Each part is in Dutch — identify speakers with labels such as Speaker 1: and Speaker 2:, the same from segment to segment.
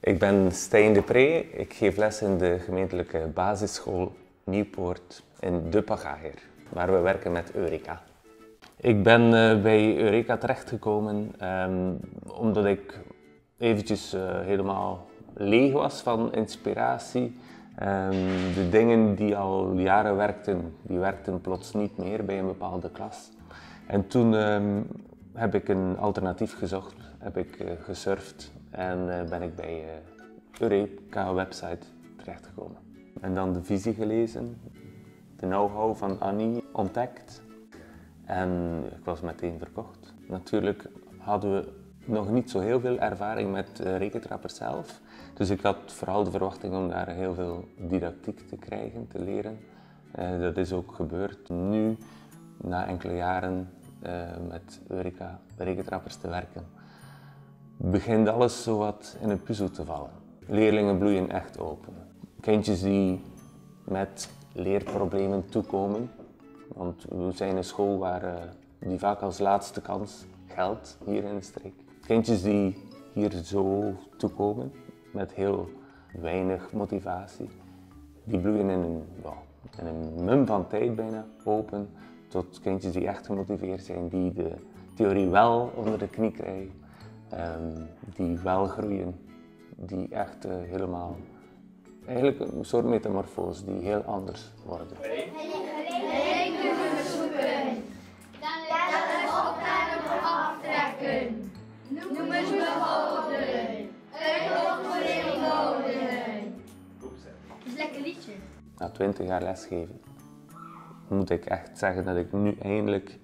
Speaker 1: Ik ben Stijn de Pre, ik geef les in de gemeentelijke basisschool Nieuwpoort in De Pagaaier, waar we werken met Eureka. Ik ben bij Eureka terechtgekomen omdat ik eventjes helemaal leeg was van inspiratie. De dingen die al jaren werkten, die werkten plots niet meer bij een bepaalde klas. En toen heb ik een alternatief gezocht, heb ik gesurfd en ben ik bij Eureka website terechtgekomen. En dan de visie gelezen, de know-how van Annie ontdekt en ik was meteen verkocht. Natuurlijk hadden we nog niet zo heel veel ervaring met rekentrappers zelf, dus ik had vooral de verwachting om daar heel veel didactiek te krijgen, te leren. Dat is ook gebeurd. Nu, na enkele jaren met Eureka rekentrappers te werken, begint alles zowat in een puzzel te vallen. Leerlingen bloeien echt open. Kindjes die met leerproblemen toekomen, want we zijn een school waar die vaak als laatste kans geldt hier in de streek. Kindjes die hier zo toekomen met heel weinig motivatie, die bloeien in een mum van tijd bijna open tot kindjes die echt gemotiveerd zijn, die de theorie wel onder de knie krijgen, die wel groeien, die echt helemaal, eigenlijk een soort metamorfose, die heel anders worden.
Speaker 2: Rekenen zoeken, tellen optellen aftrekken, noemens behouden, uitlogering houden. Dat is een lekker liedje.
Speaker 1: Na 20 jaar lesgeven moet ik echt zeggen dat ik nu eindelijk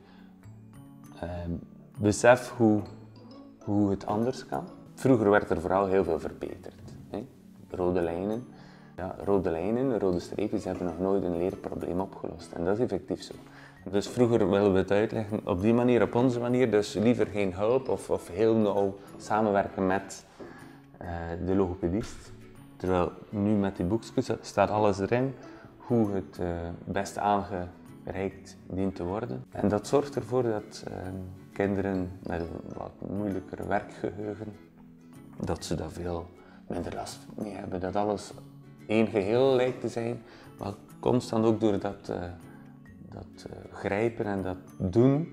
Speaker 1: besef hoe het anders kan. Vroeger werd er vooral heel veel verbeterd. Hè? Rode lijnen. Ja, rode lijnen, rode streepjes hebben nog nooit een leerprobleem opgelost. En dat is effectief zo. Dus vroeger willen we het uitleggen op die manier, op onze manier. Dus liever geen hulp of heel nauw samenwerken met de logopedist. Terwijl nu met die boekjes staat alles erin, hoe het best aangereikt dient te worden. En dat zorgt ervoor dat kinderen met een wat moeilijker werkgeheugen, dat ze daar veel minder last mee hebben. Dat alles één geheel lijkt te zijn, maar constant ook door dat grijpen en dat doen,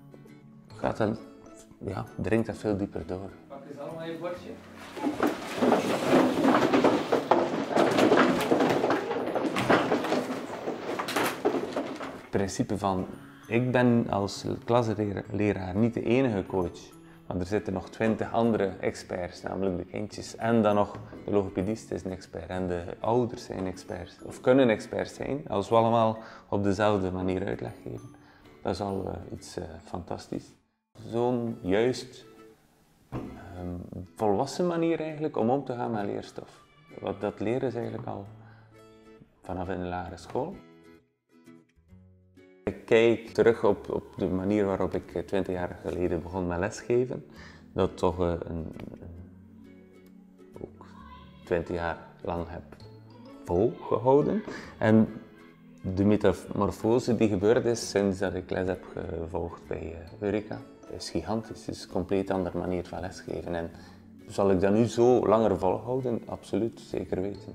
Speaker 1: dringt dat veel dieper door.
Speaker 3: Pak eens allemaal je bordje.
Speaker 1: Het principe van, ik ben als klasleraar niet de enige coach, maar er zitten nog 20 andere experts, namelijk de kindjes. En dan nog de logopedist is een expert en de ouders zijn experts, of kunnen experts zijn, als we allemaal op dezelfde manier uitleg geven. Dat is al iets fantastisch. Zo'n juist volwassen manier eigenlijk om te gaan met leerstof. Wat dat leren is eigenlijk al vanaf in de lagere school. Ik kijk terug op de manier waarop ik 20 jaar geleden begon met lesgeven. Dat toch ook 20 jaar lang heb volgehouden. En de metamorfose die gebeurd is sinds dat ik les heb gevolgd bij Eureka, is gigantisch. Het is een compleet andere manier van lesgeven. En zal ik dat nu zo langer volhouden? Absoluut, zeker weten.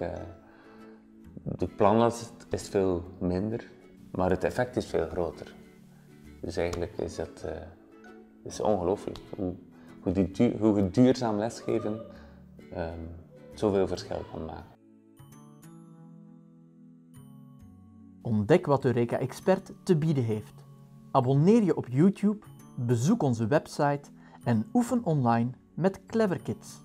Speaker 1: De planlast is veel minder. Maar het effect is veel groter. Dus eigenlijk is dat is ongelooflijk hoe duurzaam lesgeven zoveel verschil kan maken.
Speaker 4: Ontdek wat Eureka Expert te bieden heeft. Abonneer je op YouTube, bezoek onze website en oefen online met Clever Kids.